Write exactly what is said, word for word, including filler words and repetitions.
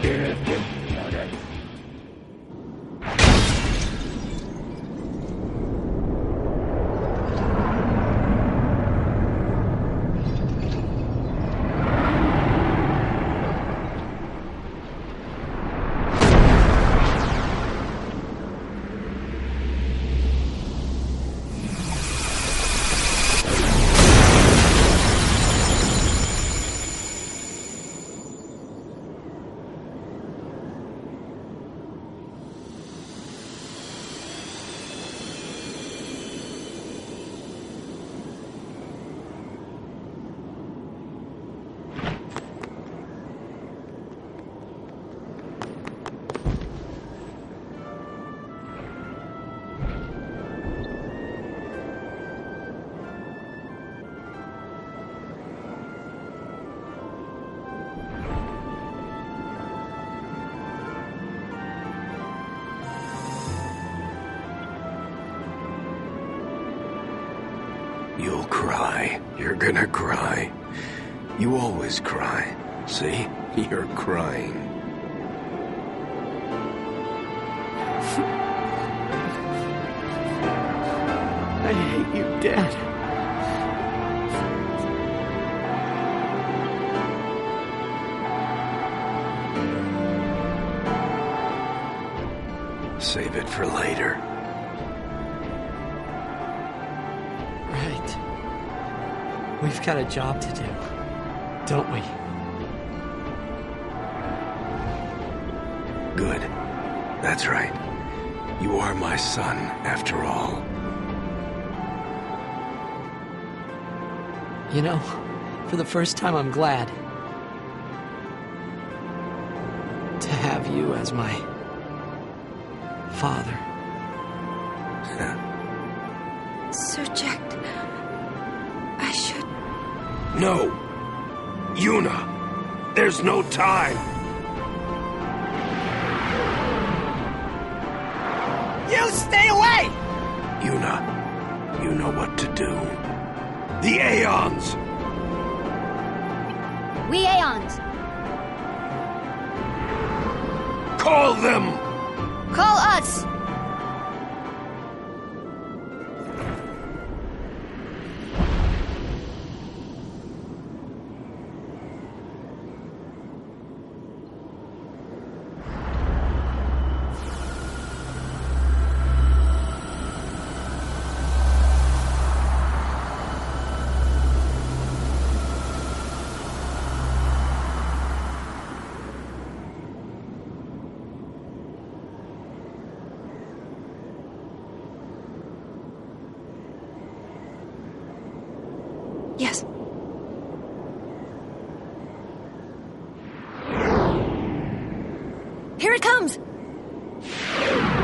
You'll cry. You're gonna cry. You always cry. See? You're crying. I hate you, Dad. Save it for later. Right. We've got a job to do, don't we? Good. That's right. You are my son, after all. You know, for the first time I'm glad to have you as my father. Sir Jack, I should... No! Yuna! There's no time! You stay away! Yuna, you know what to do. The Aeons! We Aeons. Call them! Call us! Yes. Here it comes!